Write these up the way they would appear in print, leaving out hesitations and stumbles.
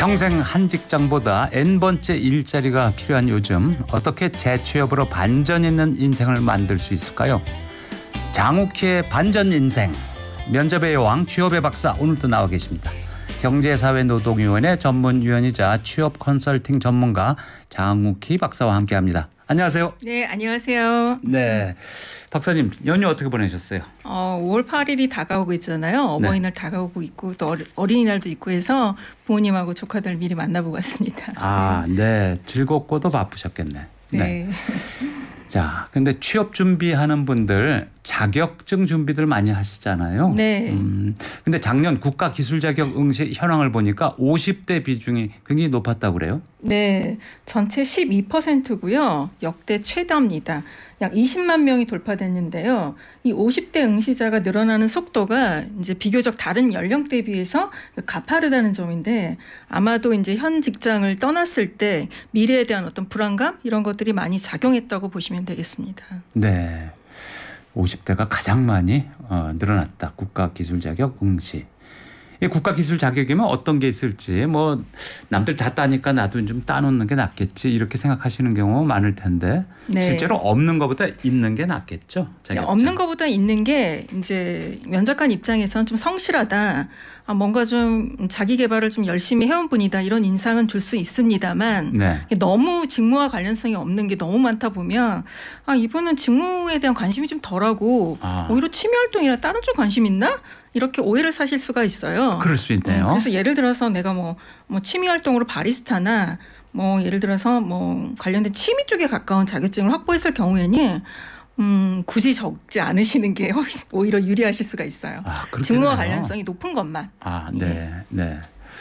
평생 한 직장보다 N번째 일자리가 필요한 요즘 어떻게 재취업으로 반전 있는 인생을 만들 수 있을까요? 장욱희의 반전 인생, 면접의 여왕, 취업의 박사 오늘도 나와 계십니다. 경제사회노동위원회 전문위원이자 취업 컨설팅 전문가 장욱희 박사와 함께합니다. 안녕하세요. 네, 안녕하세요. 네, 박사님 연휴 어떻게 보내셨어요? 5월 8일이 다가오고 있잖아요. 어버이날 다가오고 있고 또 어린이날도 있고 해서 부모님하고 조카들 미리 만나보고 왔습니다. 아, 네, 즐겁고도 바쁘셨겠네. 네. 자, 근데 취업 준비하는 분들 자격증 준비들 많이 하시잖아요. 네. 근데 작년 국가 기술 자격 응시 현황을 보니까 50대 비중이 굉장히 높았다고 그래요? 네. 전체 12%고요. 역대 최다입니다. 약 20만 명이 돌파됐는데요. 이 50대 응시자가 늘어나는 속도가 이제 비교적 다른 연령대에 비해서 가파르다는 점인데 아마도 이제 현 직장을 떠났을 때 미래에 대한 어떤 불안감 이런 것들이 많이 작용했다고 보시면 되겠습니다. 네. 50대가 가장 많이 늘어났다. 국가 기술 자격 응시. 이 국가 기술 자격이면 어떤 게 있을지 뭐 남들 다 따니까 나도 좀 따놓는 게 낫겠지 이렇게 생각하시는 경우 많을 텐데 네. 실제로 없는 것보다 있는 게 낫겠죠. 자격증. 없는 것보다 있는 게 이제 면접관 입장에서는 좀 성실하다. 뭔가 좀 자기 개발을 좀 열심히 해온 분이다. 이런 인상은 줄 수 있습니다만 네. 너무 직무와 관련성이 없는 게 너무 많다 보면 이분은 직무에 대한 관심이 좀 덜하고 오히려 취미 활동이나 다른 쪽 관심 있나? 이렇게 오해를 사실 수가 있어요. 그럴 수 있네요. 그래서 예를 들어서 내가 뭐 취미 활동으로 바리스타나 뭐 예를 들어서 뭐 관련된 취미 쪽에 가까운 자격증을 확보했을 경우에는 굳이 적지 않으시는 게 오히려 유리하실 수가 있어요. 직무와 관련성이 높은 것만. 네, 예. 네.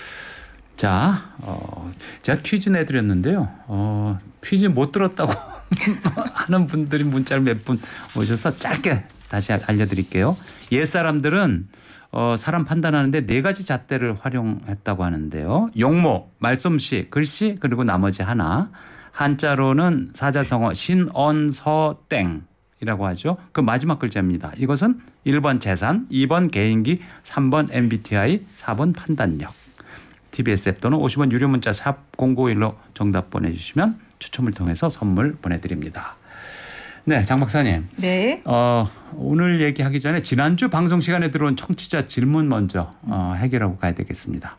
자, 제가 퀴즈 내드렸는데요. 퀴즈 못 들었다고 하는 분들이 문자를 몇 분 오셔서 짧게 다시 알려드릴게요. 옛사람들은 사람 판단하는데 4가지 잣대를 활용했다고 하는데요. 용모, 말솜씨, 글씨 그리고 나머지 하나. 한자로는 사자성어 신언서땡이라고 하죠. 그 마지막 글자입니다. 이것은 1번 재산, 2번 개인기, 3번 MBTI, 4번 판단력. TBS 앱 또는 50원 유료 문자 샵 0951로 정답 보내주시면 추첨을 통해서 선물 보내드립니다. 네, 장 박사님. 네. 오늘 얘기하기 전에 지난주 방송 시간에 들어온 청취자 질문 먼저 해결하고 가야 되겠습니다.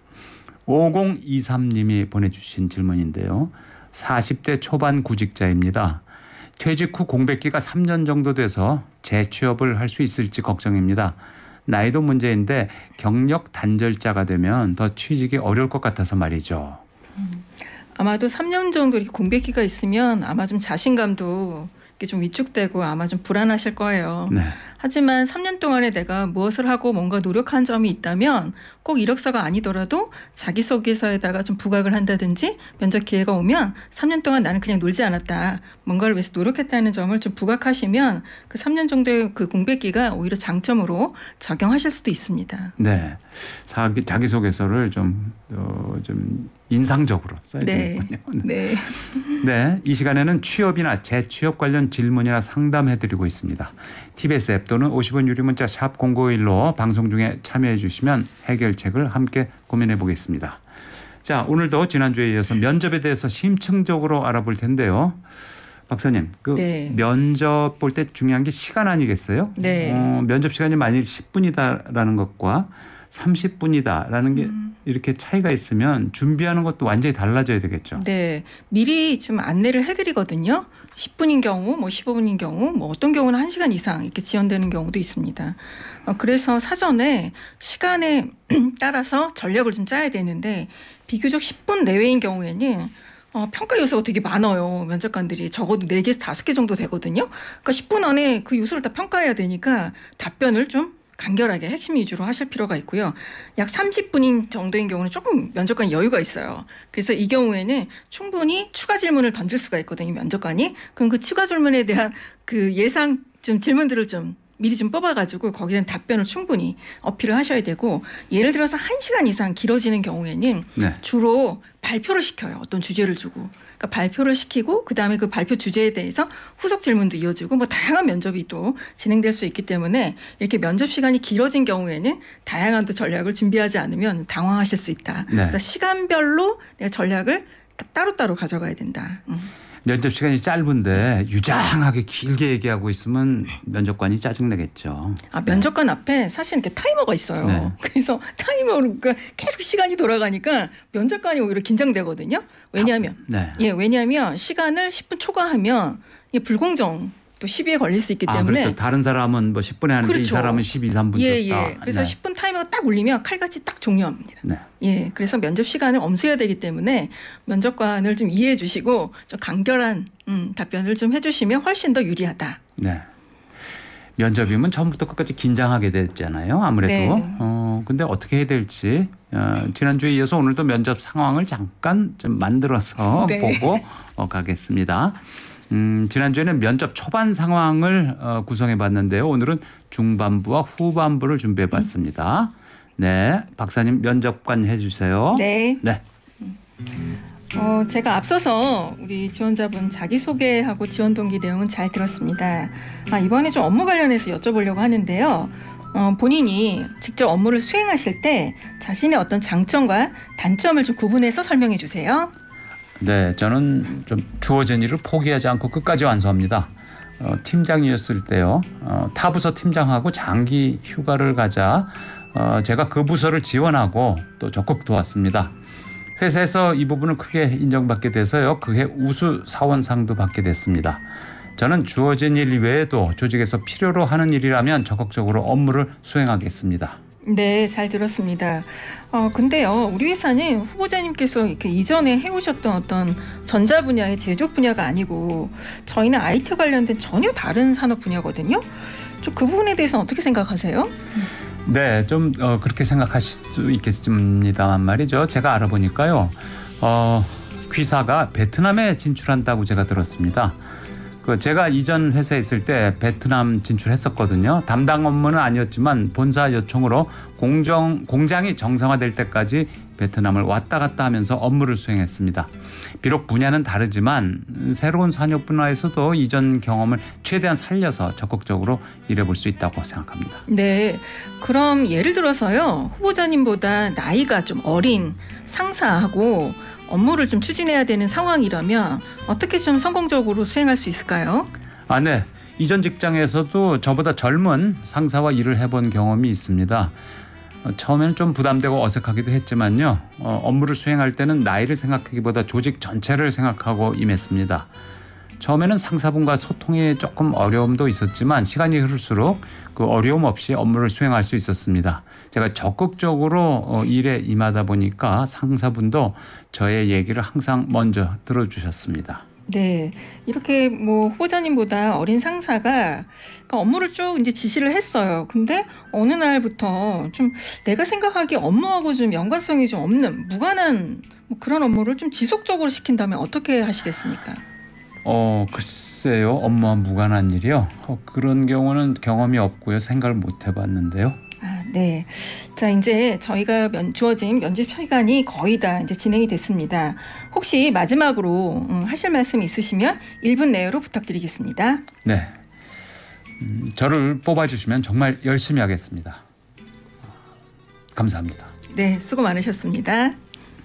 5023님이 보내주신 질문인데요. 40대 초반 구직자입니다. 퇴직 후 공백기가 3년 정도 돼서 재취업을 할 수 있을지 걱정입니다. 나이도 문제인데 경력 단절자가 되면 더 취직이 어려울 것 같아서 말이죠. 아마도 3년 정도 이렇게 공백기가 있으면 아마 좀 자신감도 이렇게 좀 위축되고 아마 좀 불안하실 거예요. 네. 하지만 3년 동안에 내가 무엇을 하고 뭔가 노력한 점이 있다면 꼭 이력서가 아니더라도 자기소개서에다가 좀 부각을 한다든지 면접 기회가 오면 3년 동안 나는 그냥 놀지 않았다. 뭔가를 위해서 노력했다는 점을 좀 부각하시면 그 3년 정도의 그 공백기가 오히려 장점으로 작용하실 수도 있습니다. 네. 자기소개서를 좀 인상적으로 써야 되겠군요. 네. 네. 이 시간에는 취업이나 재취업 관련 질문이나 상담해드리고 있습니다. TBS 앱 또는 50원 유료 문자 샵 0951로 방송 중에 참여해 주시면 해결책을 함께 고민해 보겠습니다. 자, 오늘도 지난주에 이어서 면접에 대해서 심층적으로 알아볼 텐데요. 박사님, 네. 면접 볼 때 중요한 게 시간 아니겠어요? 네. 면접 시간이 만일 10분이다라는 것과 30분이다라는 게 이렇게 차이가 있으면 준비하는 것도 완전히 달라져야 되겠죠. 네. 미리 좀 안내를 해드리거든요. 10분인 경우, 15분인 경우, 어떤 경우는 1시간 이상 이렇게 지연되는 경우도 있습니다. 그래서 사전에 시간에 따라서 전략을 좀 짜야 되는데 비교적 10분 내외인 경우에는 평가 요소가 되게 많아요. 면접관들이 적어도 4개에서 5개 정도 되거든요. 그러니까 10분 안에 그 요소를 다 평가해야 되니까 답변을 좀 간결하게 핵심 위주로 하실 필요가 있고요. 약 30분인 정도인 경우는 조금 면접관이 여유가 있어요. 그래서 이 경우에는 충분히 추가 질문을 던질 수가 있거든요. 면접관이. 그럼 그 추가 질문에 대한 그 예상 좀 질문들을 좀 미리 좀 뽑아가지고 거기에 대한 답변을 충분히 어필을 하셔야 되고 예를 들어서 1시간 이상 길어지는 경우에는 네. 주로 발표를 시켜요. 어떤 주제를 주고. 그러니까 발표를 시키고 그다음에 그 발표 주제에 대해서 후속 질문도 이어지고 뭐 다양한 면접이 또 진행될 수 있기 때문에 이렇게 면접 시간이 길어진 경우에는 다양한 또 전략을 준비하지 않으면 당황하실 수 있다. 네. 그래서 시간별로 내가 전략을 따로따로 가져가야 된다. 면접 시간이 짧은데 유장하게 길게 얘기하고 있으면 면접관이 짜증내겠죠. 면접관 앞에 사실 이렇게 타이머가 있어요. 네. 그래서 타이머로 계속 시간이 돌아가니까 면접관이 오히려 긴장되거든요. 왜냐하면 왜냐하면 시간을 10분 초과하면 이게 불공정 또 시비에 걸릴 수 있기 때문에 그렇죠. 다른 사람은 뭐 10분에 하는데 그렇죠. 이 사람은 12, 3분 줬다. 그래서 10분 타이머가 딱 울리면 칼같이 딱 종료합니다. 네. 그래서 면접 시간을 엄수해야 되기 때문에 면접관을 좀 이해해 주시고 좀 간결한 답변을 좀 해주시면 훨씬 더 유리하다. 네. 면접이면 처음부터 끝까지 긴장하게 됐잖아요. 아무래도. 네. 근데 어떻게 해야 될지 지난주에 이어서 오늘도 면접 상황을 잠깐 좀 만들어서 네. 보고 가겠습니다. 지난주에는 면접 초반 상황을 구성해 봤는데요. 오늘은 중반부와 후반부를 준비해 봤습니다. 네. 박사님 면접관 해 주세요. 네. 네. 제가 앞서서 우리 지원자분 자기소개하고 지원 동기 내용은 잘 들었습니다. 이번에 좀 업무 관련해서 여쭤보려고 하는데요. 본인이 직접 업무를 수행하실 때 자신의 어떤 장점과 단점을 좀 구분해서 설명해 주세요. 네, 저는 좀 주어진 일을 포기하지 않고 끝까지 완수합니다. 팀장이었을 때요. 타 부서 팀장하고 장기 휴가를 가자 제가 그 부서를 지원하고 또 적극 도왔습니다. 회사에서 이 부분을 크게 인정받게 돼서요. 그해 우수 사원상도 받게 됐습니다. 저는 주어진 일 외에도 조직에서 필요로 하는 일이라면 적극적으로 업무를 수행하겠습니다. 네, 잘 들었습니다. 근데요, 우리 회사는 후보자님께서 이렇게 이전에 해오셨던 어떤 전자 분야의 제조업 분야가 아니고 저희는 IT 관련된 전혀 다른 산업 분야거든요. 좀 그 부분에 대해서는 어떻게 생각하세요? 네, 좀 그렇게 생각하실 수 있겠습니다만 말이죠. 제가 알아보니까요. 귀사가 베트남에 진출한다고 제가 들었습니다. 제가 이전 회사에 있을 때 베트남 진출했었거든요. 담당 업무는 아니었지만 본사 요청으로 공장이 정상화될 때까지 베트남을 왔다 갔다 하면서 업무를 수행했습니다. 비록 분야는 다르지만 새로운 산업 분야에서도 이전 경험을 최대한 살려서 적극적으로 일해볼 수 있다고 생각합니다. 네, 그럼 예를 들어서요. 후보자님보다 나이가 좀 어린 상사하고 업무를 좀 추진해야 되는 상황이라면 어떻게 좀 성공적으로 수행할 수 있을까요? 네. 이전 직장에서도 저보다 젊은 상사와 일을 해본 경험이 있습니다. 처음에는 좀 부담되고 어색하기도 했지만요. 업무를 수행할 때는 나이를 생각하기보다 조직 전체를 생각하고 임했습니다. 처음에는 상사분과 소통에 조금 어려움도 있었지만 시간이 흐를수록 그 어려움 없이 업무를 수행할 수 있었습니다. 제가 적극적으로 일에 임하다 보니까 상사분도 저의 얘기를 항상 먼저 들어주셨습니다. 네, 이렇게 뭐 후보자님보다 어린 상사가 업무를 쭉 이제 지시를 했어요. 근데 어느 날부터 좀 내가 생각하기에 업무하고 좀 연관성이 좀 없는 무관한 뭐 그런 업무를 좀 지속적으로 시킨다면 어떻게 하시겠습니까? 글쎄요. 업무와 무관한 일이요. 그런 경우는 경험이 없고요. 생각을 못 해봤는데요. 네. 자, 이제 저희가 주어진 면접 시간이 거의 다 이제 진행이 됐습니다. 혹시 마지막으로 하실 말씀 있으시면 1분 내로 부탁드리겠습니다. 네. 저를 뽑아주시면 정말 열심히 하겠습니다. 감사합니다. 네, 수고 많으셨습니다.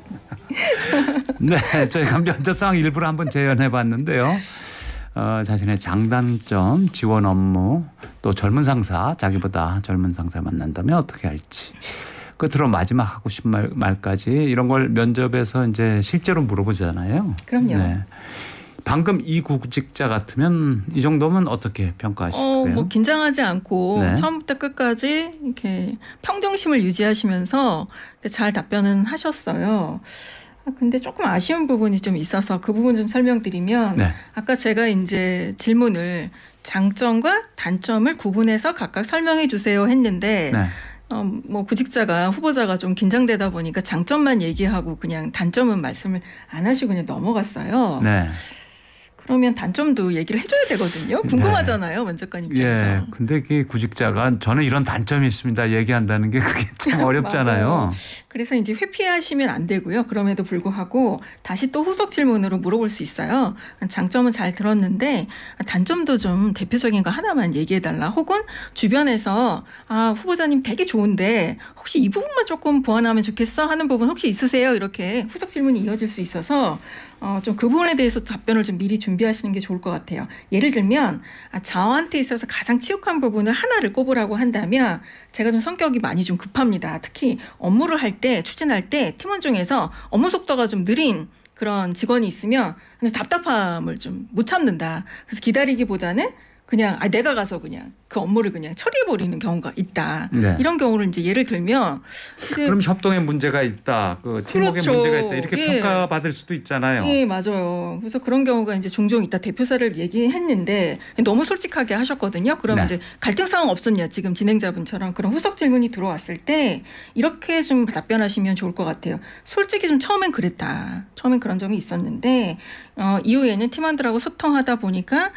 네, 저희가 면접 상황 일부러 한번 재연해봤는데요. 자신의 장단점, 지원 업무, 또 젊은 상사, 자기보다 젊은 상사 만난다면 어떻게 할지. 끝으로 마지막 하고 싶은 말까지 이런 걸 면접에서 이제 실제로 물어보잖아요. 그럼요. 네. 방금 이 구직자 같으면 이 정도면 어떻게 평가하실까요? 뭐 긴장하지 않고 네. 처음부터 끝까지 이렇게 평정심을 유지하시면서 잘 답변은 하셨어요. 근데 조금 아쉬운 부분이 좀 있어서 그 부분 좀 설명드리면 네. 아까 제가 이제 질문을 장점과 단점을 구분해서 각각 설명해 주세요 했는데 네. 뭐 구직자가 후보자가 좀 긴장되다 보니까 장점만 얘기하고 그냥 단점은 말씀을 안 하시고 그냥 넘어갔어요. 네. 그러면 단점도 얘기를 해줘야 되거든요. 궁금하잖아요. 면접관 입장에서. 예. 근데 그 구직자가 저는 이런 단점이 있습니다. 얘기한다는 게 그게 참 어렵잖아요. 그래서 이제 회피하시면 안 되고요. 그럼에도 불구하고 다시 또 후속 질문으로 물어볼 수 있어요. 장점은 잘 들었는데 단점도 좀 대표적인 거 하나만 얘기해달라. 혹은 주변에서 후보자님 되게 좋은데 혹시 이 부분만 조금 보완하면 좋겠어 하는 부분 혹시 있으세요? 이렇게 후속 질문이 이어질 수 있어서 좀 그 부분에 대해서 답변을 좀 미리 준비하시는 게 좋을 것 같아요. 예를 들면 저한테 있어서 가장 치욕한 부분을 하나를 꼽으라고 한다면 제가 좀 성격이 많이 좀 급합니다. 특히 업무를 할 때 추진할 때 팀원 중에서 업무 속도가 좀 느린 그런 직원이 있으면 답답함을 좀 못 참는다. 그래서 기다리기보다는 그냥 내가 가서 그냥 그 업무를 그냥 처리해버리는 경우가 있다. 네. 이런 경우를 이제 예를 들면 그럼 협동에 문제가 있다, 그 팀워크에 그렇죠. 문제가 있다 이렇게 평가받을 수도 있잖아요. 예, 맞아요. 그래서 그런 경우가 이제 종종 있다. 대표사를 얘기했는데 너무 솔직하게 하셨거든요. 그러면 네. 이제 갈등 상황 없었냐? 지금 진행자분처럼 그런 후속 질문이 들어왔을 때 이렇게 좀 답변하시면 좋을 것 같아요. 솔직히 좀 처음엔 그랬다. 처음엔 그런 점이 있었는데 이후에는 팀원들하고 소통하다 보니까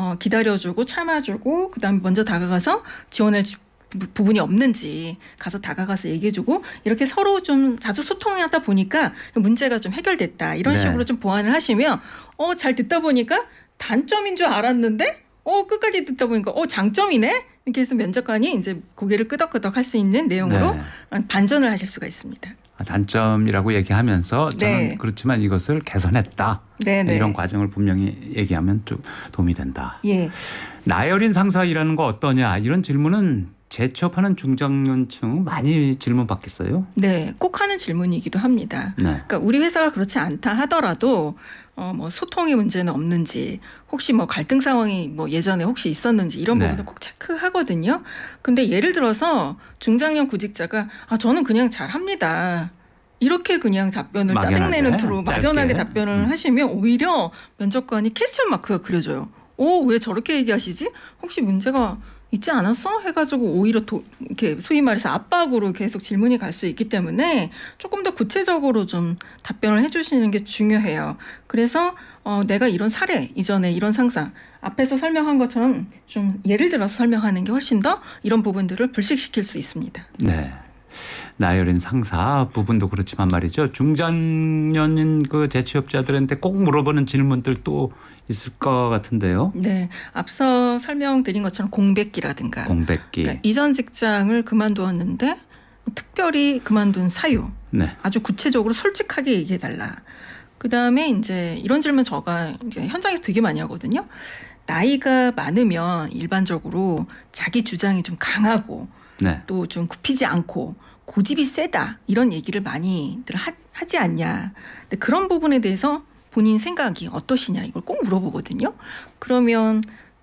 기다려주고 참아주고 그다음에 먼저 다가가서 지원할 부분이 없는지 가서 다가가서 얘기해주고 이렇게 서로 좀 자주 소통하다 보니까 문제가 좀 해결됐다. 이런 네. 식으로 좀 보완을 하시면 잘 듣다 보니까 단점인 줄 알았는데 끝까지 듣다 보니까 장점이네. 이렇게 해서 면접관이 이제 고개를 끄덕끄덕 할 수 있는 내용으로 반전을 하실 수가 있습니다. 단점이라고 얘기하면서 저는 네. 그렇지만 이것을 개선했다. 네네. 이런 과정을 분명히 얘기하면 좀 도움이 된다. 예. 나열인 상사 일하는 거 어떠냐 이런 질문은 재취업하는 중장년층 많이 질문 받겠어요? 네, 꼭 하는 질문이기도 합니다. 네. 그러니까 우리 회사가 그렇지 않다 하더라도 뭐 소통의 문제는 없는지 혹시 뭐 갈등 상황이 뭐 예전에 혹시 있었는지 이런 네. 부분을 꼭 체크하거든요. 근데 예를 들어서 중장년 구직자가 저는 그냥 잘합니다. 이렇게 그냥 답변을 막연하게, 짜증내는 투로 짧게. 막연하게 답변을 하시면 오히려 면접관이 퀘스천 마크가 그려져요. 왜 저렇게 얘기하시지? 혹시 문제가 있지 않았어? 해가지고 오히려 이렇게 소위 말해서 압박으로 계속 질문이 갈 수 있기 때문에 조금 더 구체적으로 좀 답변을 해주시는 게 중요해요. 그래서 내가 이런 사례 이전에 이런 상사 앞에서 설명한 것처럼 좀 예를 들어서 설명하는 게 훨씬 더 이런 부분들을 불식시킬 수 있습니다. 네. 나열인 상사 부분도 그렇지만 말이죠. 중장년인 그 재취업자들한테 꼭 물어보는 질문들 또 있을 것 같은데요. 네, 앞서 설명드린 것처럼 공백기라든가 공백기. 그러니까 이전 직장을 그만두었는데 특별히 그만둔 사유 네. 아주 구체적으로 솔직하게 얘기해달라. 그다음에 이제 이런 질문 제가 현장에서 되게 많이 하거든요. 나이가 많으면 일반적으로 자기 주장이 좀 강하고 네. 또 좀 굽히지 않고 고집이 세다 이런 얘기를 많이들 하지 않냐. 근데 그런 부분에 대해서 본인 생각이 어떠시냐 이걸 꼭 물어보거든요. 그러면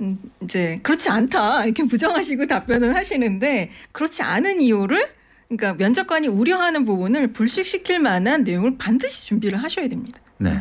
이제 그렇지 않다 이렇게 부정하시고 답변을 하시는데 그렇지 않은 이유를 그러니까 면접관이 우려하는 부분을 불식시킬 만한 내용을 반드시 준비를 하셔야 됩니다. 네.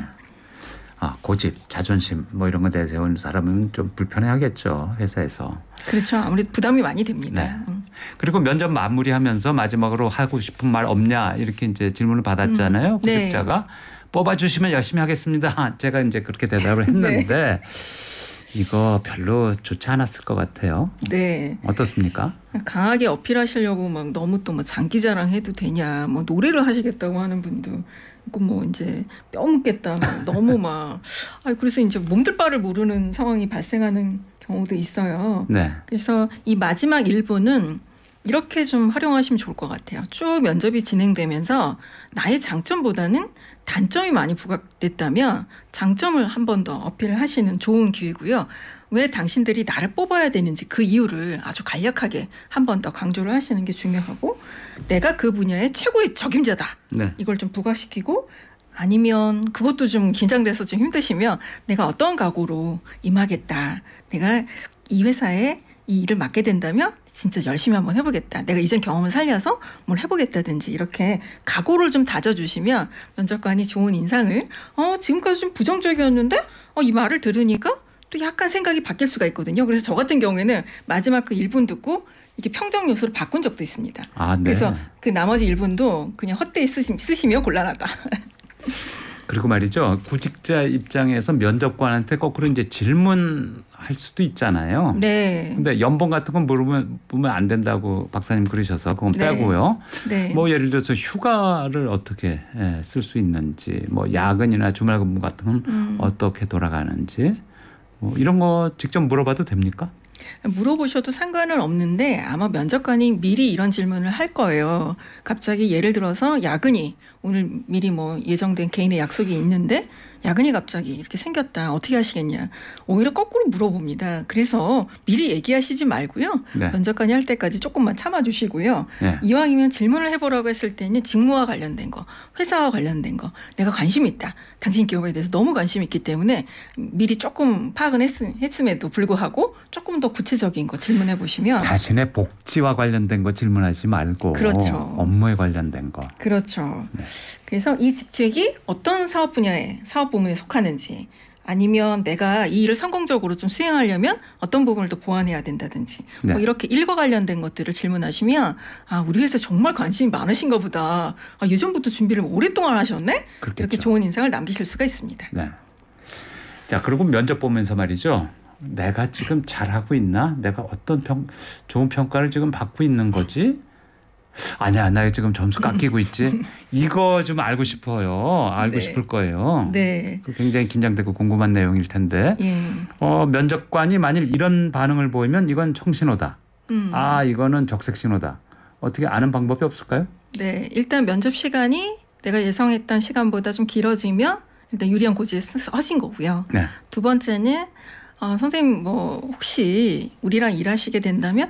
고집, 자존심 뭐 이런 거 내세우는 사람은 좀 불편해하겠죠 회사에서. 그렇죠. 아무래도 부담이 많이 됩니다. 네. 그리고 면접 마무리하면서 마지막으로 하고 싶은 말 없냐 이렇게 이제 질문을 받았잖아요. 구직자가 뽑아주시면 열심히 하겠습니다. 제가 이제 그렇게 대답을 했는데 이거 별로 좋지 않았을 것 같아요. 네. 어떻습니까? 강하게 어필하시려고 막 너무 또 뭐 장기자랑 해도 되냐, 뭐 노래를 하시겠다고 하는 분도 있고 뭐 이제 뼈 묻겠다, 막 너무 막 그래서 이제 몸둘 바를 모르는 상황이 발생하는 경우도 있어요. 네. 그래서 이 마지막 1부는 이렇게 좀 활용하시면 좋을 것 같아요. 쭉 면접이 진행되면서 나의 장점보다는 단점이 많이 부각됐다면 장점을 한 번 더 어필을 하시는 좋은 기회고요. 왜 당신들이 나를 뽑아야 되는지 그 이유를 아주 간략하게 한 번 더 강조를 하시는 게 중요하고 내가 그 분야의 최고의 적임자다. 네. 이걸 좀 부각시키고 아니면 그것도 좀 긴장돼서 좀 힘드시면 내가 어떤 각오로 임하겠다. 내가 이 회사에 이 일을 맡게 된다면 진짜 열심히 한번 해보겠다. 내가 이전 경험을 살려서 뭘 해보겠다든지 이렇게 각오를 좀 다져주시면 면접관이 좋은 인상을 지금까지 좀 부정적이었는데 이 말을 들으니까 또 약간 생각이 바뀔 수가 있거든요. 그래서 저 같은 경우에는 마지막 그 1분 듣고 이게 평정 요소를 바꾼 적도 있습니다. 네. 그래서 그 나머지 1분도 그냥 헛되이 쓰시며 곤란하다. 그리고 말이죠. 구직자 입장에서 면접관한테 거꾸로 이제 질문할 수도 있잖아요. 네. 근데 연봉 같은 건 물으면 안 된다고 박사님 그러셔서 그건 네. 빼고요. 네. 뭐 예를 들어서 휴가를 어떻게 쓸 수 있는지, 뭐 야근이나 주말 근무 같은 건 어떻게 돌아가는지, 뭐 이런 거 직접 물어봐도 됩니까? 물어보셔도 상관은 없는데 아마 면접관이 미리 이런 질문을 할 거예요. 갑자기 예를 들어서 야근이 오늘 미리 뭐 예정된 개인의 약속이 있는데 야근이 갑자기 이렇게 생겼다. 어떻게 하시겠냐. 오히려 거꾸로 물어봅니다. 그래서 미리 얘기하시지 말고요. 네. 면접관이 할 때까지 조금만 참아주시고요. 네. 이왕이면 질문을 해보라고 했을 때는 직무와 관련된 거, 회사와 관련된 거, 내가 관심이 있다. 당신 기업에 대해서 너무 관심이 있기 때문에 미리 조금 파악은 했음에도 불구하고 조금 더 구체적인 거 질문해 보시면 자신의 복지와 관련된 거 질문하지 말고 그렇죠. 업무에 관련된 거. 그렇죠. 네. 그래서 이 직책이 어떤 사업 분야에 사업 부문에 속하는지 아니면 내가 이 일을 성공적으로 좀 수행하려면 어떤 부분을 더 보완해야 된다든지 네. 뭐 이렇게 일과 관련된 것들을 질문하시면 아 우리 회사 정말 관심이 많으신가 보다. 아, 예전부터 준비를 오랫동안 하셨네. 그렇겠죠. 이렇게 좋은 인상을 남기실 수가 있습니다. 네. 자, 그리고 면접 보면서 말이죠. 내가 지금 잘하고 있나? 내가 어떤 좋은 평가를 지금 받고 있는 거지? 아니야, 나 지금 점수 깎이고 있지. 이거 좀 알고 싶어요. 알고 네. 싶을 거예요. 네. 굉장히 긴장되고 궁금한 내용일 텐데 예. 면접관이 만일 이런 반응을 보이면 이건 청신호다. 아, 이거는 적색 신호다. 어떻게 아는 방법이 없을까요? 네. 일단 면접 시간이 내가 예상했던 시간보다 좀 길어지면 일단 유리한 고지에 쓰신 거고요. 네. 두 번째는 선생님 뭐 혹시 우리랑 일하시게 된다면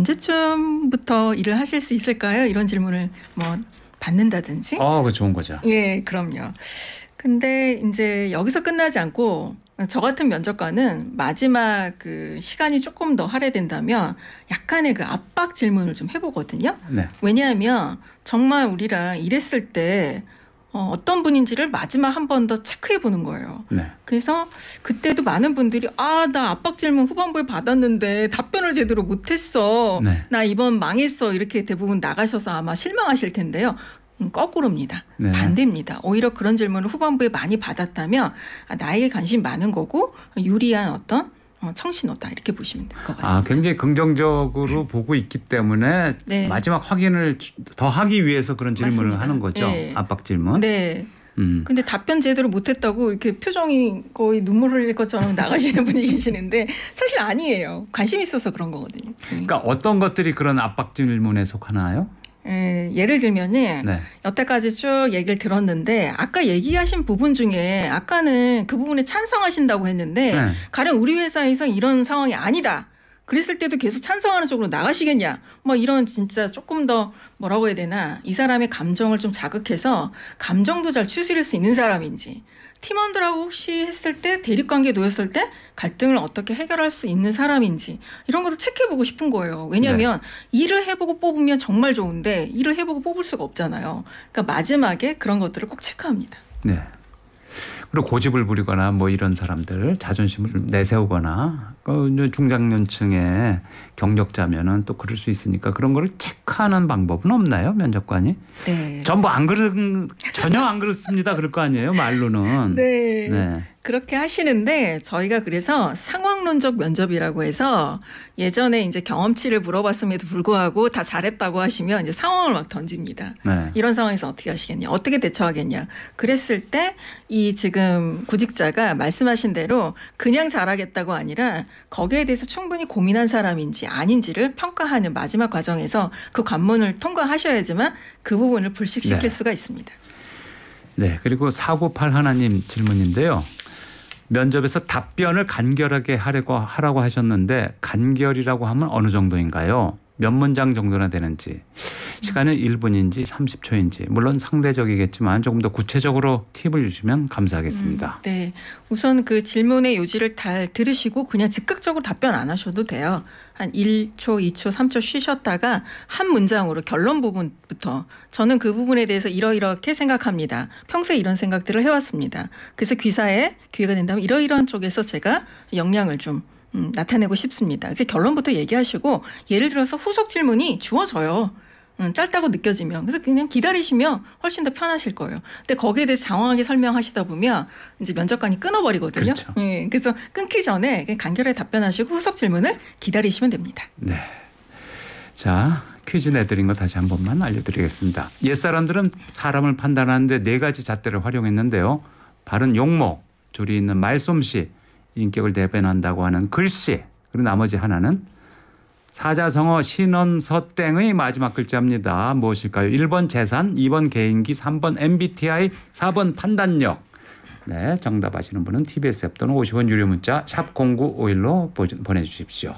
언제쯤부터 일을 하실 수 있을까요? 이런 질문을 뭐 받는다든지. 그거 좋은 거죠. 예, 그럼요. 근데 이제 여기서 끝나지 않고 저 같은 면접관은 마지막 그 시간이 조금 더 할애된다면 약간의 그 압박 질문을 좀 해보거든요. 네. 왜냐하면 정말 우리랑 일했을 때 어떤 분인지를 마지막 한 번 더 체크해 보는 거예요. 네. 그래서 그때도 많은 분들이 나 압박 질문 후반부에 받았는데 답변을 제대로 못했어. 네. 나 이번 망했어. 이렇게 대부분 나가셔서 아마 실망하실 텐데요. 거꾸로입니다. 네. 반대입니다. 오히려 그런 질문을 후반부에 많이 받았다면 나에게 관심이 많은 거고 유리한 어떤 청신호다 이렇게 보시면 될 것 같습니다. 굉장히 긍정적으로 보고 있기 때문에 네. 마지막 확인을 더 하기 위해서 그런 질문을 맞습니다. 하는 거죠. 네. 압박 질문. 네. 근데 답변 제대로 못했다고 이렇게 표정이 거의 눈물 흘릴 것처럼 나가시는 분이 계시는데 사실 아니에요. 관심 있어서 그런 거거든요. 그러니까 어떤 것들이 그런 압박 질문에 속하나요? 예를 들면은 네. 여태까지 쭉 얘기를 들었는데 아까 얘기하신 부분 중에 아까는 그 부분에 찬성하신다고 했는데 네. 가령 우리 회사에서 이런 상황이 아니다. 그랬을 때도 계속 찬성하는 쪽으로 나가시겠냐. 뭐 이런 진짜 조금 더 뭐라고 해야 되나 이 사람의 감정을 좀 자극해서 감정도 잘 추스릴 수 있는 사람인지 팀원들하고 혹시 했을 때 대립관계에 놓였을 때 갈등을 어떻게 해결할 수 있는 사람인지 이런 것도 체크해보고 싶은 거예요. 왜냐하면 일을 해보고 뽑으면 정말 좋은데 일을 해보고 뽑을 수가 없잖아요. 그러니까 마지막에 그런 것들을 꼭 체크합니다. 네. 그리고 고집을 부리거나 뭐 이런 사람들 자존심을 내세우거나 중장년층의 경력자면은 또 그럴 수 있으니까 그런 거를 체크하는 방법은 없나요? 면접관이? 네. 전혀 안 그렇습니다. 그럴 거 아니에요? 말로는. 네. 네. 그렇게 하시는데 저희가 그래서 상황론적 면접이라고 해서 예전에 이제 경험치를 물어봤음에도 불구하고 다 잘했다고 하시면 이제 상황을 막 던집니다. 네. 이런 상황에서 어떻게 하시겠냐, 어떻게 대처하겠냐. 그랬을 때 이 지금 구직자가 말씀하신 대로 그냥 잘하겠다고 아니라 거기에 대해서 충분히 고민한 사람인지 아닌지를 평가하는 마지막 과정에서 그 관문을 통과하셔야지만 그 부분을 불식시킬 네. 수가 있습니다. 네. 그리고 498 하나님 질문인데요. 면접에서 답변을 간결하게 하라고 하셨는데 간결이라고 하면 어느 정도인가요? 몇 문장 정도나 되는지, 시간은 1분인지 30초인지 물론 상대적이겠지만 조금 더 구체적으로 팁을 주시면 감사하겠습니다. 네, 우선 그 질문의 요지를 잘 들으시고 그냥 즉각적으로 답변 안 하셔도 돼요. 한 1초, 2초, 3초 쉬셨다가 한 문장으로 결론 부분부터 저는 그 부분에 대해서 이러이렇게 생각합니다. 평소에 이런 생각들을 해왔습니다. 그래서 귀사에 기회가 된다면 이러이러한 쪽에서 제가 역량을 좀 나타내고 싶습니다. 그래서 결론부터 얘기하시고 예를 들어서 후속 질문이 주어져요. 짧다고 느껴지면 그래서 그냥 기다리시면 훨씬 더 편하실 거예요. 근데 거기에 대해서 장황하게 설명하시다 보면 이제 면접관이 끊어버리거든요. 그렇죠. 예, 그래서 끊기 전에 간결하게 답변하시고 후속 질문을 기다리시면 됩니다. 네. 자, 퀴즈 내드린 거 다시 한 번만 알려드리겠습니다. 옛사람들은 사람을 판단하는데 4가지 잣대를 활용했는데요. 바른 용모, 조리 있는 말솜씨, 인격을 대변한다고 하는 글씨, 그리고 나머지 하나는 사자성어 신원서땡의 마지막 글자입니다. 무엇일까요? 1번 재산, 2번 개인기, 3번 MBTI, 4번 판단력. 네, 정답 아시는 분은 TBS 앱 또는 50원 유료 문자 샵 0951로 보내주십시오.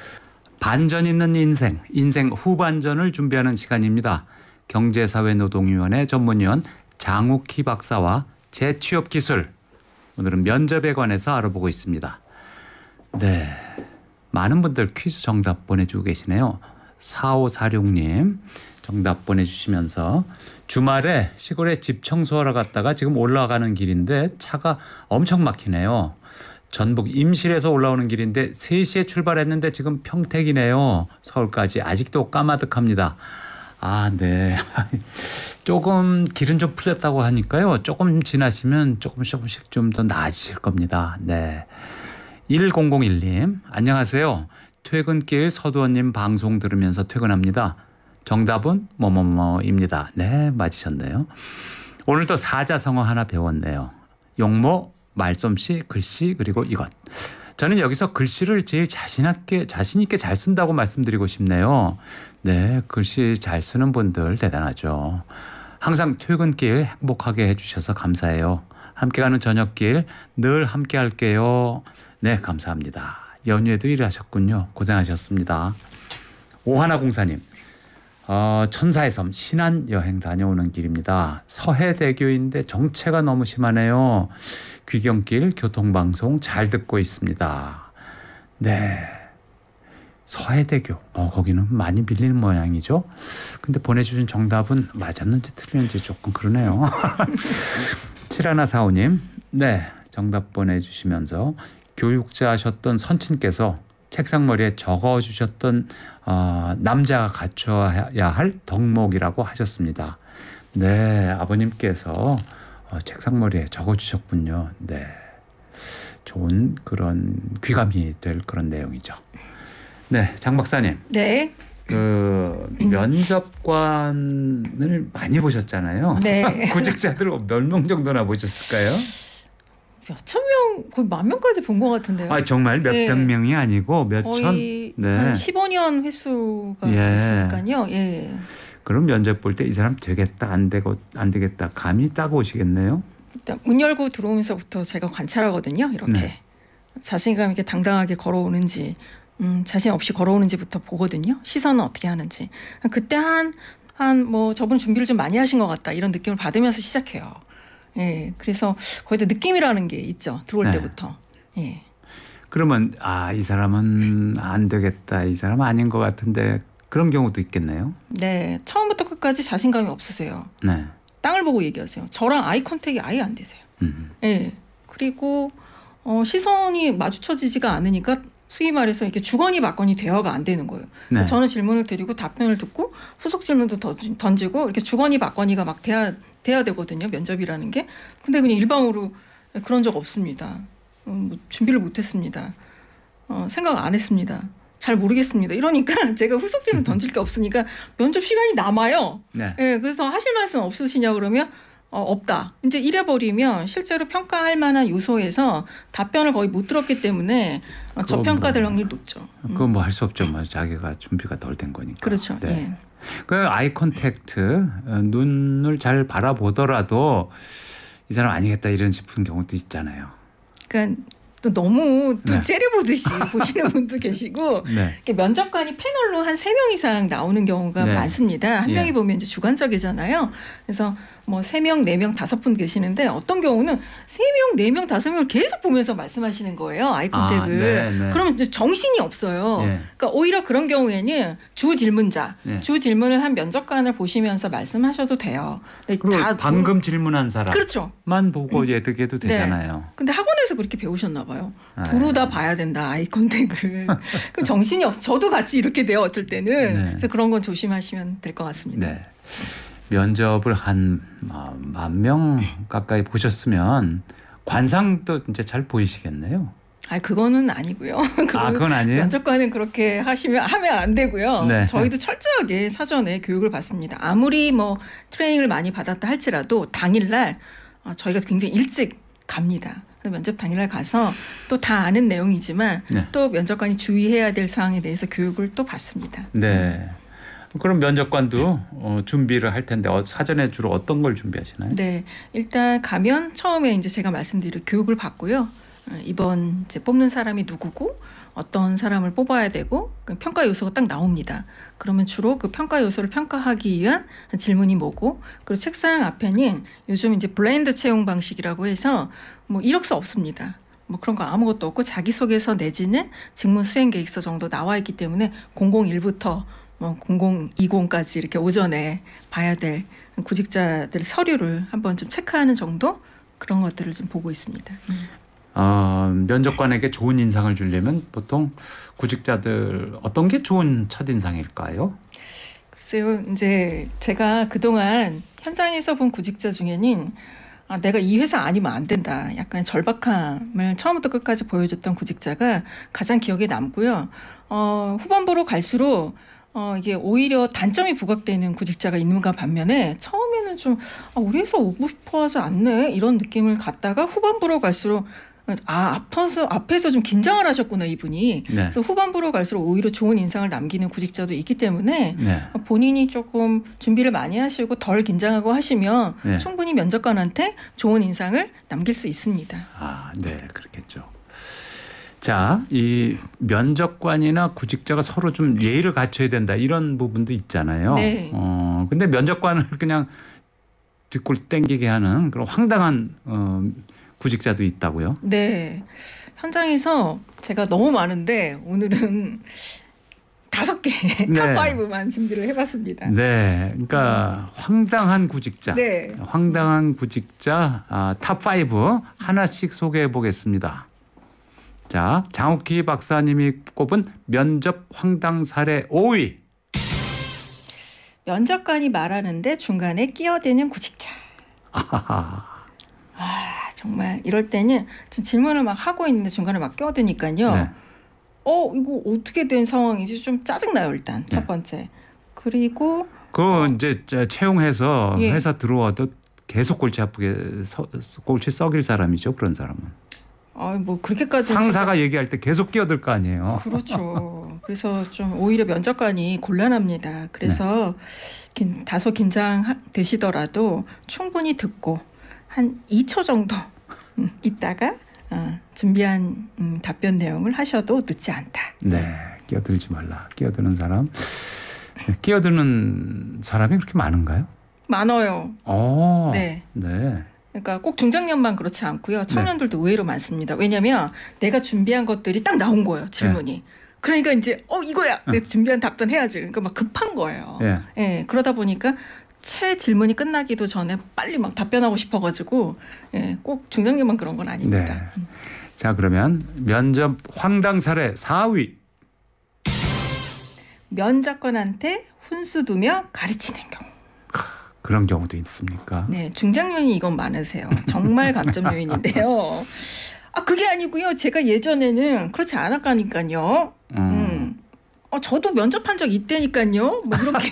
반전 있는 인생, 인생 후반전을 준비하는 시간입니다. 경제사회노동위원회 전문위원 장욱희 박사와 재취업 기술, 오늘은 면접에 관해서 알아보고 있습니다. 네, 많은 분들 퀴즈 정답 보내주고 계시네요. 4546님 정답 보내주시면서 주말에 시골에 집 청소하러 갔다가 지금 올라가는 길인데 차가 엄청 막히네요. 전북 임실에서 올라오는 길인데 3시에 출발했는데 지금 평택이네요. 서울까지 아직도 까마득합니다. 아, 네. 조금 길은 좀 풀렸다고 하니까요. 조금 지나시면 조금씩 좀 더 나아지실 겁니다. 네. 1001님 안녕하세요. 퇴근길 서두원님 방송 들으면서 퇴근합니다. 정답은 뭐뭐뭐입니다. 네, 맞으셨네요. 오늘도 사자성어 하나 배웠네요. 용모, 말솜씨, 글씨, 그리고 이것. 저는 여기서 글씨를 제일 자신 있게 잘 쓴다고 말씀드리고 싶네요. 네, 글씨 잘 쓰는 분들 대단하죠. 항상 퇴근길 행복하게 해주셔서 감사해요. 함께 가는 저녁길 늘 함께 할게요. 네, 감사합니다. 연휴에도 일하셨군요. 고생하셨습니다. 오하나공사님. 천사의 섬 신안여행 다녀오는 길입니다. 서해대교인데 정체가 너무 심하네요. 귀경길 교통방송 잘 듣고 있습니다. 네, 서해대교. 거기는 많이 밀리는 모양이죠. 근데 보내주신 정답은 맞았는지 틀렸는지 조금 그러네요. 7145님. 네, 정답 보내주시면서 교육자 하셨던 선친께서 책상머리에 적어주셨던 남자가 갖춰야 할 덕목이라고 하셨습니다. 네, 아버님께서 책상머리에 적어주셨군요. 네, 좋은 그런 귀감이 될 그런 내용이죠. 네, 장 박사님. 네. 그 면접관을 많이 보셨잖아요. 네. 구직자들 몇 명 정도나 보셨을까요? 몇천 명, 거의 10,000명까지 본 것 같은데요. 아, 정말 몇백 명이 아니고 몇천? 거의 한 15년 횟수가 됐으니까요. 예. 그럼 면접 볼 때 이 사람 되겠다 안 되겠다 감이 딱 오시겠네요. 일단 문 열고 들어오면서부터 제가 관찰하거든요. 이렇게 네. 자신감 있게 당당하게 걸어오는지, 자신 없이 걸어오는지부터 보거든요. 시선은 어떻게 하는지. 그때 뭐 저분 준비를 좀 많이 하신 것 같다 이런 느낌을 받으면서 시작해요. 예, 그래서 거의 다 느낌이라는 게 있죠. 들어올 때부터. 예. 그러면 이 사람은 안 되겠다, 이 사람 아닌 것 같은데 그런 경우도 있겠네요. 네, 처음부터 끝까지 자신감이 없으세요. 네. 땅을 보고 얘기하세요. 저랑 아이 컨택이 아예 안 되세요. 예. 그리고 시선이 마주쳐지지가 않으니까 소위 말해서 이렇게 주거니 받거니 대화가 안 되는 거예요. 네. 저는 질문을 드리고 답변을 듣고 후속 질문도 던지고 이렇게 주거니 받거니가 막 돼야 되거든요. 면접이라는 게. 근데 그냥 일방으로 그런 적 없습니다. 뭐 준비를 못했습니다. 생각 안 했습니다. 잘 모르겠습니다. 이러니까 제가 후속 질문 던질 게 없으니까 면접 시간이 남아요. 네. 예, 그래서 하실 말씀 없으시냐 그러면 없다. 이제 이래버리면 실제로 평가할 만한 요소에서 답변을 거의 못 들었기 때문에 저평가될 확률이 높죠. 그건 뭐 할 수 없죠. 뭐 자기가 준비가 덜 된 거니까. 그렇죠. 네. 예. 그 아이 컨택트, 눈을 잘 바라보더라도 이 사람 아니겠다 이런 싶은 경우도 있잖아요. 그러니까 또 너무 네. 째려보듯이 보시는 분도 계시고 네. 면접관이 패널로 한 3명 이상 나오는 경우가 네. 많습니다. 한 예. 명이 보면 이제 주관적이잖아요. 그래서 뭐 3명, 4명, 5분 계시는데 어떤 경우는 3명, 4명, 5명을 계속 보면서 말씀하시는 거예요. 아이 컨택을. 네. 그러면 이제 정신이 없어요. 예. 그러니까 오히려 그런 경우에는 주 질문자, 예. 주 질문을 한 면접관을 보시면서 말씀하셔도 돼요. 근데 그리고 다 방금 질문한 사람만 그렇죠. 보고 예득해도 되잖아요. 근데 학원에서 그렇게 배우셨나 봐요. 아, 두루 다 봐야 된다. 아이 컨택을. 그 정신이 없어. 저도 같이 이렇게 돼요. 어쩔 때는. 네. 그래서 그런 건 조심하시면 될 것 같습니다. 네. 면접을 한 10,000명 가까이 보셨으면 관상도 이제 잘 보이시겠네요. 아, 그거는 아니고요. 그건 아니에요? 면접관은 그렇게 하면 안 되고요. 네. 저희도 철저하게 사전에 교육을 받습니다. 아무리 뭐 트레이닝을 많이 받았다 할지라도 당일날 저희가 굉장히 일찍 갑니다. 면접 당일날 가서 또 다 아는 내용이지만 네. 또 면접관이 주의해야 될 사항에 대해서 교육을 또 받습니다. 네. 그럼 면접관도 준비를 할 텐데 사전에 주로 어떤 걸 준비하시나요? 네, 일단 가면 처음에 이제 제가 말씀드린 교육을 받고요. 이번 이제 뽑는 사람이 누구고 어떤 사람을 뽑아야 되고 그 평가 요소가 딱 나옵니다. 그러면 주로 그 평가 요소를 평가하기 위한 질문이 뭐고 그리고 책상 앞에는 요즘 이제 블라인드 채용 방식이라고 해서 뭐 이력서 없습니다. 뭐 그런 거 아무것도 없고 자기소개서 내지는 직무 수행 계획서 정도 나와 있기 때문에 001부터 뭐 0020까지 이렇게 오전에 봐야 될 구직자들 서류를 한번 좀 체크하는 정도 그런 것들을 좀 보고 있습니다. 면접관에게 좋은 인상을 주려면 보통 구직자들 어떤 게 좋은 첫인상일까요? 글쎄요, 이제 제가 그동안 현장에서 본 구직자 중에는 내가 이 회사 아니면 안 된다. 약간 절박함을 처음부터 끝까지 보여줬던 구직자가 가장 기억에 남고요. 후반부로 갈수록 이게 오히려 단점이 부각되는 구직자가 있는가 반면에 처음에는 좀 우리 회사 오고 싶어 하지 않네 이런 느낌을 갖다가 후반부로 갈수록 앞에서 좀 긴장을 하셨구나 이분이. 네. 그래서 후반부로 갈수록 오히려 좋은 인상을 남기는 구직자도 있기 때문에 네. 본인이 조금 준비를 많이 하시고 덜 긴장하고 하시면 네. 충분히 면접관한테 좋은 인상을 남길 수 있습니다. 네, 그렇겠죠. 자, 이 면접관이나 구직자가 서로 좀 예의를 갖춰야 된다 이런 부분도 있잖아요. 네. 근데 면접관을 그냥 뒷골 땡기게 하는 그런 황당한 구직자도 있다고요? 네. 현장에서 제가 너무 많은데 오늘은 5개 네. 탑5만 준비를 해봤습니다. 네. 그러니까 황당한 구직자. 네. 황당한 구직자 탑5 하나씩 소개해 보겠습니다. 자, 장욱희 박사님이 꼽은 면접 황당 사례 5위. 면접관이 말하는데 중간에 끼어드는 구직자. 정말 이럴 때는 지금 질문을 막 하고 있는데 중간에 막 끼어드니까요. 네. 이거 어떻게 된 상황인지 좀 짜증나요 일단 네. 첫 번째. 그리고 이제 채용해서 예. 회사 들어와도 계속 골치 아프게 골치 썩일 사람이죠. 그런 사람은. 뭐 그렇게까지 상사가 얘기할 때 계속 끼어들 거 아니에요. 그렇죠. 그래서 좀 오히려 면접관이 곤란합니다. 그래서 다소 긴장되시더라도 충분히 듣고 한 2초 정도 있다가 준비한 답변 내용을 하셔도 늦지 않다. 네, 끼어들지 말라. 끼어드는 사람. 끼어드는 사람이 그렇게 많은가요? 많아요. 네. 네. 그러니까 꼭 중장년만 그렇지 않고요. 청년들도 의외로 많습니다. 왜냐하면 내가 준비한 것들이 딱 나온 거예요. 질문이. 네. 그러니까 이제 이거야. 내가 준비한 답변 해야지. 그러니까 막 급한 거예요. 네. 그러다 보니까 채 질문이 끝나기도 전에 빨리 막 답변하고 싶어가지고 꼭 중장년만 그런 건 아닙니다. 네. 자, 그러면 면접 황당 사례 4위. 면접관한테 훈수 두며 가르치는 경우. 그런 경우도 있습니까? 네, 중장년이 이건 많으세요. 정말 감점 요인인데요. 그게 아니고요. 제가 예전에는 그렇지 않았다니까요. 저도 면접한 적 있다니까요. 뭐 그렇게.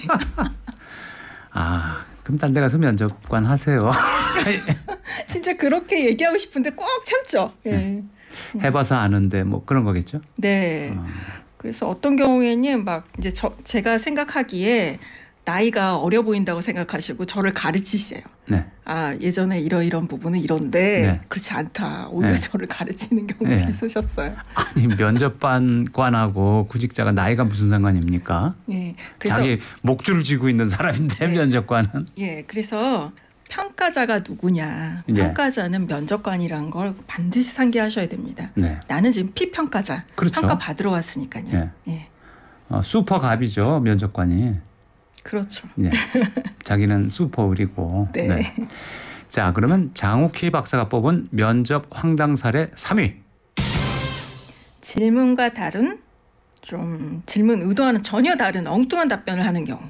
그럼 딴 데 가서 면접관 하세요. 진짜 그렇게 얘기하고 싶은데 꼭 참죠. 네. 해봐서 아는데 뭐 그런 거겠죠? 네. 그래서 어떤 경우에는 막 이제 제가 생각하기에 나이가 어려 보인다고 생각하시고 저를 가르치세요. 네. 예전에 이런 부분은 이런데 네. 그렇지 않다. 오히려 저를 가르치는 경우도 네. 있으셨어요. 아니 면접관하고 구직자가 나이가 무슨 상관입니까? 예. 그래서 자기 목줄을 쥐고 있는 사람인데 면접관은. 예. 그래서 평가자가 누구냐. 예. 평가자는 면접관이라는 걸 반드시 상기하셔야 됩니다. 네. 나는 지금 피평가자. 그렇죠. 평가 받으러 왔으니까요. 예. 예. 슈퍼갑이죠, 면접관이. 그렇죠. 예. 자기는 슈퍼을이고. 네. 자, 그러면 장욱희 박사가 뽑은 면접 황당 사례 3위. 질문과 다른 좀 질문 의도와는 전혀 다른 엉뚱한 답변을 하는 경우.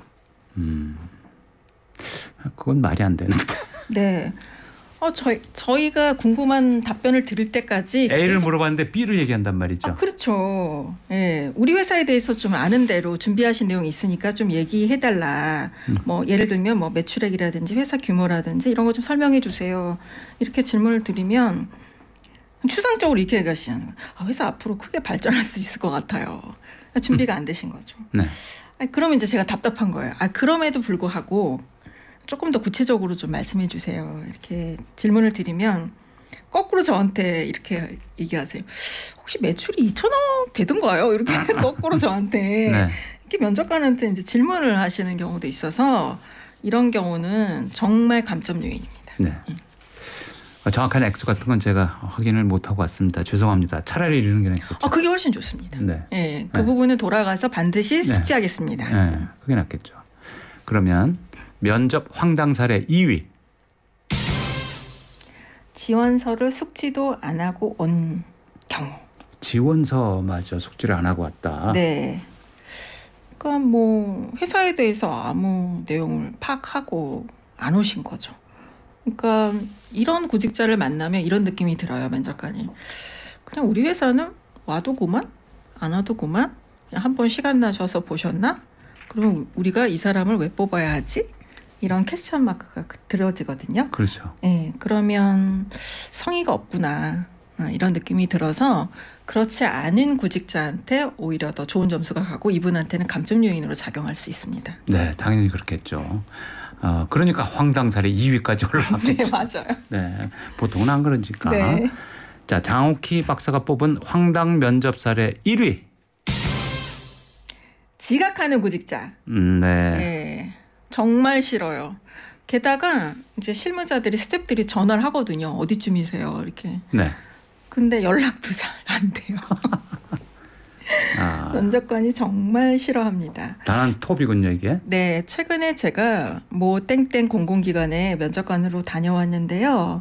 그건 말이 안 되는데. 네. 저희가 궁금한 답변을 들을 때까지 A를 계속 물어봤는데 B를 얘기한단 말이죠. 그렇죠. 예. 우리 회사에 대해서 좀 아는 대로 준비하신 내용이 있으니까 좀 얘기해달라. 뭐 예를 들면 뭐 매출액이라든지 회사 규모라든지 이런 거 좀 설명해 주세요. 이렇게 질문을 드리면 추상적으로 이렇게 얘기하시는 거예요. 회사 앞으로 크게 발전할 수 있을 것 같아요. 준비가 안 되신 거죠. 네. 그러면 이제 제가 답답한 거예요. 그럼에도 불구하고 조금 더 구체적으로 좀 말씀해 주세요. 이렇게 질문을 드리면 거꾸로 저한테 이렇게 얘기하세요. 혹시 매출이 2천억 되던가요? 이렇게 거꾸로 저한테 네. 이렇게 면접관한테 이제 질문을 하시는 경우도 있어서 이런 경우는 정말 감점 요인입니다. 네. 정확한 액수 같은 건 제가 확인을 못하고 왔습니다. 죄송합니다. 차라리 이러는 게 낫겠죠. 그게 훨씬 좋습니다. 네. 예, 그 네. 부분은 돌아가서 반드시 숙지하겠습니다. 네. 그게 낫겠죠. 그러면 면접 황당 사례 2위. 지원서를 숙지도 안 하고 온 경우. 지원서마저 숙지를 안 하고 왔다. 네. 그러니까 뭐 회사에 대해서 아무 내용을 파악하고 안 오신 거죠. 그러니까 이런 구직자를 만나면 이런 느낌이 들어요, 면접관이. 그냥 우리 회사는 와도구만, 안 와도구만. 그냥 한번 시간 나셔서 보셨나? 그러면 우리가 이 사람을 왜 뽑아야 하지? 이런 퀘스천 마크가 들어지거든요. 그렇죠. 네, 그러면 성의가 없구나. 이런 느낌이 들어서 그렇지 않은 구직자한테 오히려 더 좋은 점수가 가고 이분한테는 감점 요인으로 작용할 수 있습니다. 네, 당연히 그렇겠죠. 그러니까 황당 사례 2위까지 올라갔겠죠. 네, 맞아요. 네, 보통은 안 그러니까. 네. 자, 장욱희 박사가 뽑은 황당 면접 사례 1위. 지각하는 구직자. 네. 네, 정말 싫어요. 게다가 이제 실무자들이 스태프들이 전화를 하거든요. 어디쯤이세요? 이렇게. 네. 근데 연락도 잘 안 돼요. 면접관이 정말 싫어합니다. 단한 톱이군요, 이게. 네, 최근에 제가 뭐 땡땡 공공기관에 면접관으로 다녀왔는데요.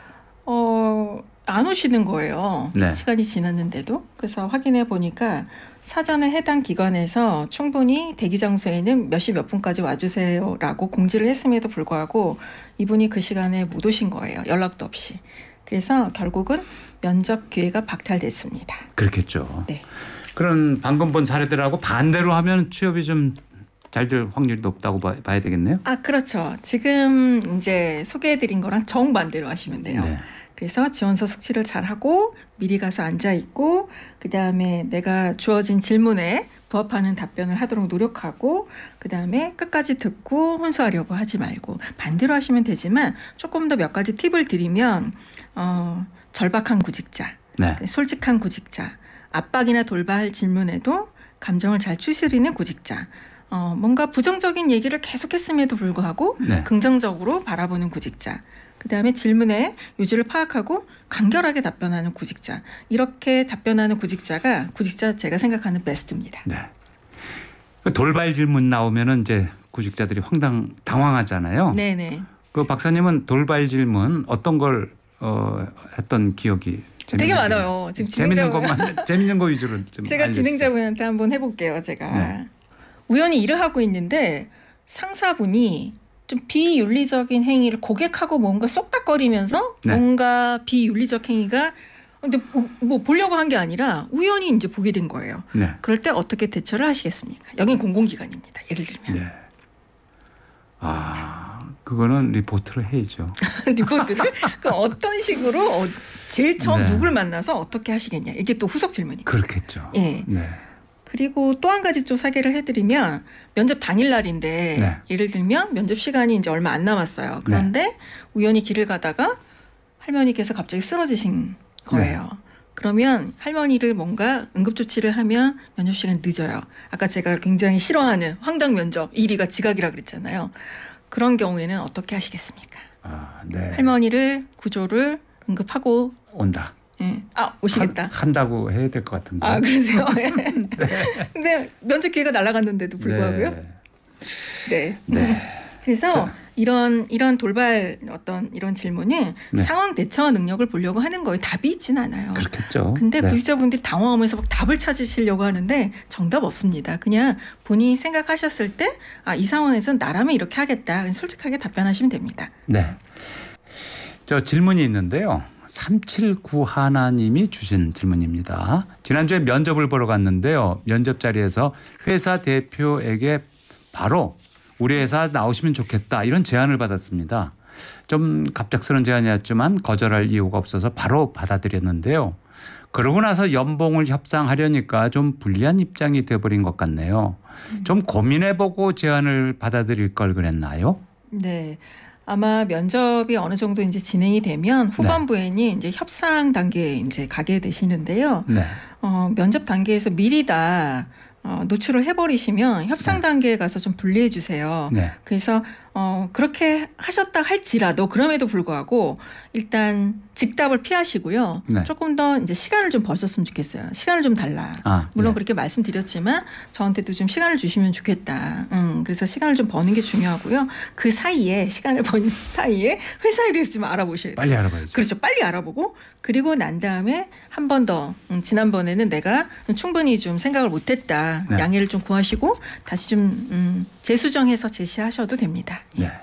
안 오시는 거예요. 네. 시간이 지났는데도. 그래서 확인해 보니까 사전에 해당 기관에서 충분히 대기 장소에는 몇 시 몇 분까지 와주세요라고 공지를 했음에도 불구하고 이분이 그 시간에 못 오신 거예요. 연락도 없이. 그래서 결국은 면접 기회가 박탈됐습니다. 그렇겠죠. 네. 그런 방금 본 사례들하고 반대로 하면 취업이 좀 잘 될 확률이 높다고 봐야 되겠네요. 그렇죠. 지금 이제 소개해드린 거랑 정반대로 하시면 돼요. 네. 그래서 지원서 숙지를 잘하고 미리 가서 앉아있고 그다음에 내가 주어진 질문에 부합하는 답변을 하도록 노력하고 그다음에 끝까지 듣고 혼수하려고 하지 말고 반대로 하시면 되지만 조금 더 몇 가지 팁을 드리면 절박한 구직자, 네. 솔직한 구직자, 압박이나 돌발 질문에도 감정을 잘 추스리는 구직자 뭔가 부정적인 얘기를 계속했음에도 불구하고 네. 긍정적으로 바라보는 구직자 그다음에 질문에 요지를 파악하고 간결하게 답변하는 구직자 이렇게 답변하는 구직자 제가 생각하는 베스트입니다. 네. 돌발 질문 나오면은 이제 구직자들이 당황하잖아요. 네네. 그 박사님은 돌발 질문 어떤 걸 했던 기억이 되게 많아요. 지금 재밌는 것만 재밌는 거 위주로 좀 제가 알려주세요. 진행자분한테 한번 해볼게요. 제가 네. 우연히 일을 하고 있는데 상사분이 좀 비윤리적인 행위를 고객하고 뭔가 쏙닥거리면서 네. 뭔가 비윤리적 행위가 근데 뭐 보려고 한 게 아니라 우연히 이제 보게 된 거예요. 네. 그럴 때 어떻게 대처를 하시겠습니까? 여긴 공공기관입니다. 예를 들면. 네. 그거는 리포트를 해야죠. 리포트를 그럼 어떤 식으로 제일 처음 네. 누구를 만나서 어떻게 하시겠냐. 이게 또 후속 질문입니다. 그렇겠죠. 예. 네. 그리고 또 한 가지 좀 소개를 해드리면 면접 당일날인데 네. 예를 들면 면접 시간이 이제 얼마 안 남았어요. 그런데 우연히 길을 가다가 할머니께서 갑자기 쓰러지신 거예요. 그러면 할머니를 뭔가 응급조치를 하면 면접 시간이 늦어요. 아까 제가 굉장히 싫어하는 황당 면접 1위가 지각이라 그랬잖아요. 그런 경우에는 어떻게 하시겠습니까? 네. 할머니를 구조를 응급하고 온다. 예. 오시겠다. 한다고 해야 될 것 같은데. 그러세요? 네. 근데 면접 기회가 날아갔는데도 불구하고요. 네. 그래서 이런 돌발 이런 질문은 상황 대처 능력을 보려고 하는 거예요. 답이 있진 않아요. 그렇겠죠. 근데 구직자분들이 당황하면서 막 답을 찾으시려고 하는데 정답 없습니다. 그냥 본인이 생각하셨을 때 이 상황에서는 나라면 이렇게 하겠다. 솔직하게 답변하시면 됩니다. 네. 저 질문이 있는데요. 379 하나님이 주신 질문입니다. 지난주에 면접을 보러 갔는데요. 면접 자리에서 회사 대표에게 바로 우리 회사 나오시면 좋겠다 이런 제안을 받았습니다. 좀 갑작스러운 제안이었지만 거절할 이유가 없어서 바로 받아들였는데요. 그러고 나서 연봉을 협상하려니까 좀 불리한 입장이 돼버린 것 같네요. 좀 고민해보고 제안을 받아들일 걸 그랬나요? 네. 아마 면접이 어느 정도 이제 진행이 되면 후반부에는 이제 협상 단계에 이제 가게 되시는데요. 면접 단계에서 미리 다 노출을 해버리시면 협상 단계에 가서 좀 분리해 주세요. 그래서 그렇게 하셨다 할지라도 그럼에도 불구하고 일단 즉답을 피하시고요. 조금 더 이제 시간을 좀 버셨으면 좋겠어요. 시간을 좀 달라. 물론 그렇게 말씀드렸지만 저한테도 좀 시간을 주시면 좋겠다. 그래서 시간을 좀 버는 게 중요하고요. 그 사이에 시간을 버는 사이에 회사에 대해서 좀 알아보셔야 돼요. 빨리 알아봐야죠. 그렇죠. 빨리 알아보고 그리고 난 다음에 한 번 더 지난번에는 내가 충분히 좀 생각을 못했다. 양해를 좀 구하시고 다시 좀 재수정해서 제시하셔도 됩니다.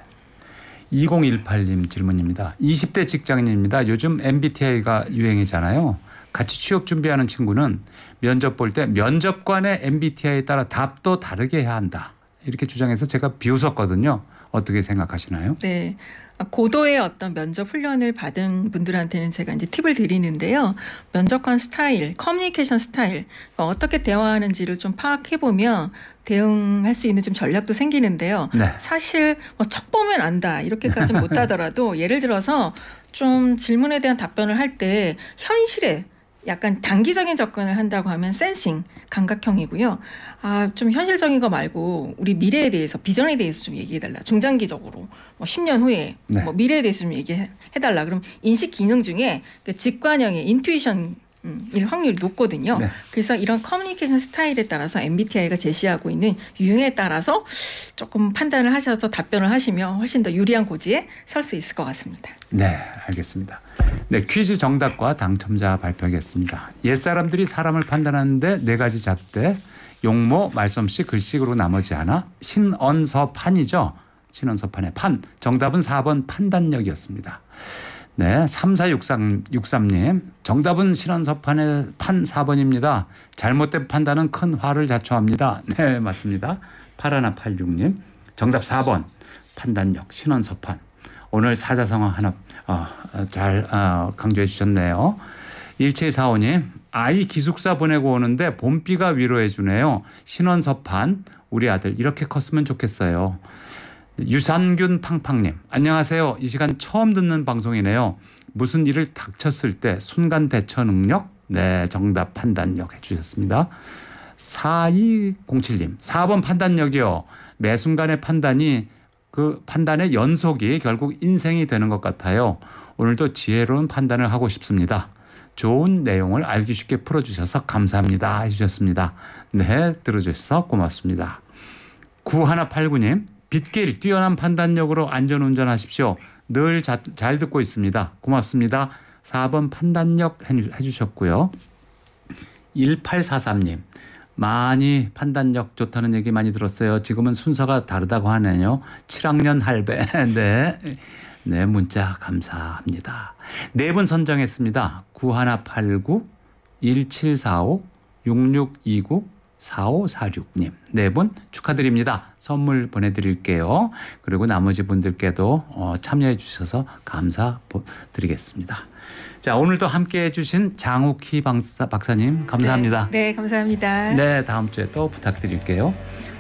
2018님 질문입니다. 20대 직장인입니다. 요즘 MBTI가 유행이잖아요. 같이 취업 준비하는 친구는 면접 볼 때 면접관의 MBTI에 따라 답도 다르게 해야 한다. 이렇게 주장해서 제가 비웃었거든요. 어떻게 생각하시나요? 네. 고도의 어떤 면접 훈련을 받은 분들한테는 제가 이제 팁을 드리는데요. 면접관 스타일, 커뮤니케이션 스타일, 어떻게 대화하는지를 좀 파악해 보면 대응할 수 있는 좀 전략도 생기는데요. 사실 척 보면 안다 이렇게까지는 못하더라도 예를 들어서 좀 질문에 대한 답변을 할 때 현실에 약간 단기적인 접근을 한다고 하면 센싱, 감각형이고요. 좀 현실적인 거 말고 우리 미래에 대해서, 비전에 대해서 좀 얘기해달라. 중장기적으로 10년 후에 미래에 대해서 좀 얘기해달라. 그럼 인식 기능 중에 그 직관형의 인투이션 일 확률이 높거든요. 그래서 이런 커뮤니케이션 스타일에 따라서 MBTI가 제시하고 있는 유형에 따라서 조금 판단을 하셔서 답변을 하시면 훨씬 더 유리한 고지에 설 수 있을 것 같습니다. 네, 알겠습니다. 퀴즈 정답과 당첨자 발표하겠습니다. 옛사람들이 사람을 판단하는데 4가지 잣대, 용모, 말솜씨, 글씨로 나머지 하나, 신언서판이죠. 신언서판의 판. 정답은 4번 판단력이었습니다. 3463님. 정답은 신언서판의 판 4번입니다. 잘못된 판단은 큰 화를 자초합니다. 네, 맞습니다. 8186님. 정답 4번 판단력, 신언서판. 오늘 사자성어 하나 잘 강조해 주셨네요. 1745님. 아이 기숙사 보내고 오는데 봄비가 위로해 주네요. 신원서판 우리 아들 이렇게 컸으면 좋겠어요. 유산균 팡팡님. 안녕하세요. 이 시간 처음 듣는 방송이네요. 무슨 일을 닥쳤을 때 순간 대처 능력? 네, 정답 판단력 해주셨습니다. 4207님. 4번 판단력이요. 매 순간의 판단이 그 판단의 연속이 결국 인생이 되는 것 같아요. 오늘도 지혜로운 판단을 하고 싶습니다. 좋은 내용을 알기 쉽게 풀어주셔서 감사합니다 해주셨습니다. 네, 들어주셔서 고맙습니다. 9189님. 빗길 뛰어난 판단력으로 안전운전하십시오. 늘 잘 듣고 있습니다. 고맙습니다. 4번 판단력 해주셨고요. 1843님. 많이 판단력 좋다는 얘기 많이 들었어요. 지금은 순서가 다르다고 하네요. 7학년 할배. 네, 문자 감사합니다. 4분 선정했습니다. 9189, 1745, 6629, 4546님. 4분 축하드립니다. 선물 보내드릴게요. 그리고 나머지 분들께도 참여해 주셔서 감사드리겠습니다. 자, 오늘도 함께해 주신 장욱희 박사님 감사합니다. 네, 감사합니다. 네, 다음 주에 또 부탁드릴게요.